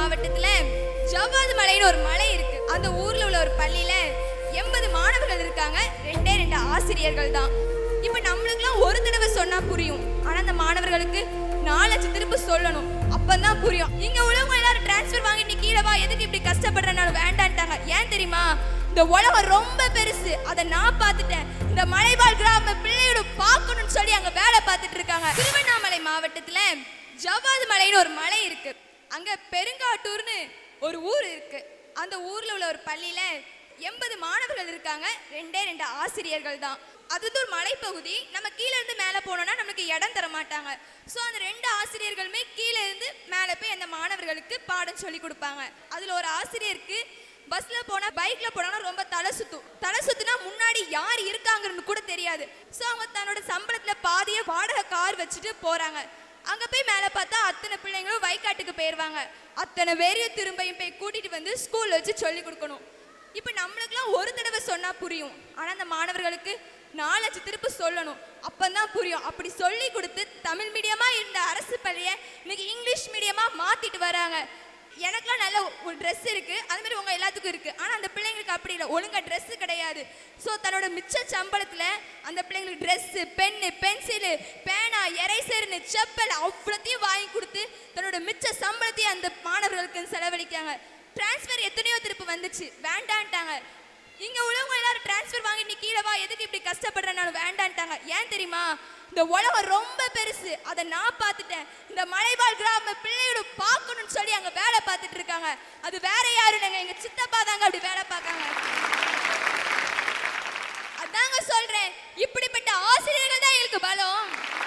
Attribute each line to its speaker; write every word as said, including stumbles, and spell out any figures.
Speaker 1: மாவட்டத்துல ஜவ்வாது மலைன்னு ஒரு மலை இருக்கு. அந்த ஊர்ல உள்ள ஒரு பள்ளியில எண்பது மாணவர்கள் இருக்காங்க. ரெண்டே ரெண்டு ஆசிரியர்கள் தான். இப்ப நம்மளுக்குலாம் ஒரு தடவை சொன்னா புரியும். ஆனா அந்த மாணவர்களுக்கு நாலஞ்சு திருப்பு சொல்லணும். அப்பதான் புரியும். இங்க உள்ளவங்க எல்லாரும் டிரான்ஸ்ஃபர் வாங்கி நீ கீழே வா, எதுக்கு இப்படி கஷ்டப்படுறனால வேண்டான்ட்டாங்க. ஏன் தெரியுமா? இந்த உலகம் ரொம்ப பெருசு, அதை நான் பார்த்துட்டேன். இந்த மலைவாழ் கிராம பிள்ளையோட பார்க்கணும்னு சொல்லி அங்க வேலை பார்த்துட்டு இருக்காங்க. திருவண்ணாமலை மாவட்டத்துல ஜவ்வாது மலைன்னு ஒரு மலை இருக்கு. அங்க பெருங்காட்டூர்னு ஒரு ஊர் இருக்கு. அந்த ஊர்ல உள்ள ஒரு பள்ளியில எண்பது மாணவர்கள் இருக்காங்க. ரெண்டே ரெண்டு ஆசிரியர்கள் தான். அது ஒரு மலைப்பகுதி. நம்ம கீழே இருந்து மேலே போனோம்னா நமக்கு இடம் தர மாட்டாங்க. ஸோ அந்த ரெண்டு ஆசிரியர்களுமே கீழே இருந்து மேலே போய் அந்த மாணவர்களுக்கு பாடம் சொல்லி கொடுப்பாங்க. அதில் ஒரு ஆசிரியருக்கு பஸ்ஸில் போனால் பைக்கில் போனாலும் ரொம்ப தலை சுற்றும். தலை சுற்றுனா முன்னாடி யார் இருக்காங்கன்னு கூட தெரியாது. ஸோ அவங்க தன்னோட சம்பளத்தில் பாதியை வாடகை கார் வச்சுட்டு போகிறாங்க. அங்கே போய் மேலே பார்த்தா அத்தனை பிள்ளைங்களும் வயக்காட்டுக்கு போயிடுவாங்க. அத்தனை பேரையும் திரும்பியும் போய் கூட்டிகிட்டு வந்து ஸ்கூலில் வச்சு சொல்லி கொடுக்கணும். இப்போ நம்மளுக்குலாம் ஒரு தடவை சொன்னால் புரியும். ஆனால் அந்த மாணவர்களுக்கு நாலஞ்சு திருப்பு சொல்லணும். அப்போதான் புரியும். அப்படி சொல்லி கொடுத்து தமிழ் மீடியமாக இருந்த அரசு பள்ளியை இன்னைக்கு இங்கிலீஷ் மீடியமாக மாற்றிட்டு வராங்க. எனக்குலாம் நல்ல ஒரு ட்ரெஸ் இருக்குது, அதுமாதிரி உங்கள் எல்லாத்துக்கும் இருக்குது. ஆனால் அந்த பிள்ளைங்களுக்கு அப்படி இல்லை, ஒழுங்காக ட்ரெஸ்ஸு கிடையாது. ஸோ தன்னோட மிச்ச சம்பளத்தில் அந்த பிள்ளைங்களுக்கு ட்ரெஸ்ஸு, பென்னு, பென்சிலு, பேனா, எரேசர்னு, செப்பல் அவ்வளோத்தையும் வாங்கி கொடுத்து தன்னோட மிச்ச சம்பளத்தையும் அந்த மாணவர்களுக்கு செலவழிக்காங்க. டிரான்ஸ்ஃபர் எத்தனையோ திருப்பு வந்துச்சு, வேண்டான்ட்டாங்க. இங்க உள்ளவங்க எல்லாரும் டிரான்ஸ்ஃபர் வாங்கி நீ கீழே வா, எதுக்கு இப்படி கஷ்டப்படுறனால வேண்டான்ட்டாங்க. ஏன் தெரியுமா? இந்த உலகம் ரொம்ப பெருசு, அதை நான் பார்த்துட்டேன். இந்த மலைவாழ் கிராம பிள்ளையோட பார்க்கணும்னு சொல்லி அங்க வேலை பார்த்துட்டு இருக்காங்க. அது வேற யாரும் இல்லைங்க, எங்க சித்தப்பா தாங்க அப்படி வேலை பார்க்காங்க. அதாங்க சொல்றேன், இப்படிப்பட்ட ஆசிரியர்கள் தான் எங்களுக்கு பலம்.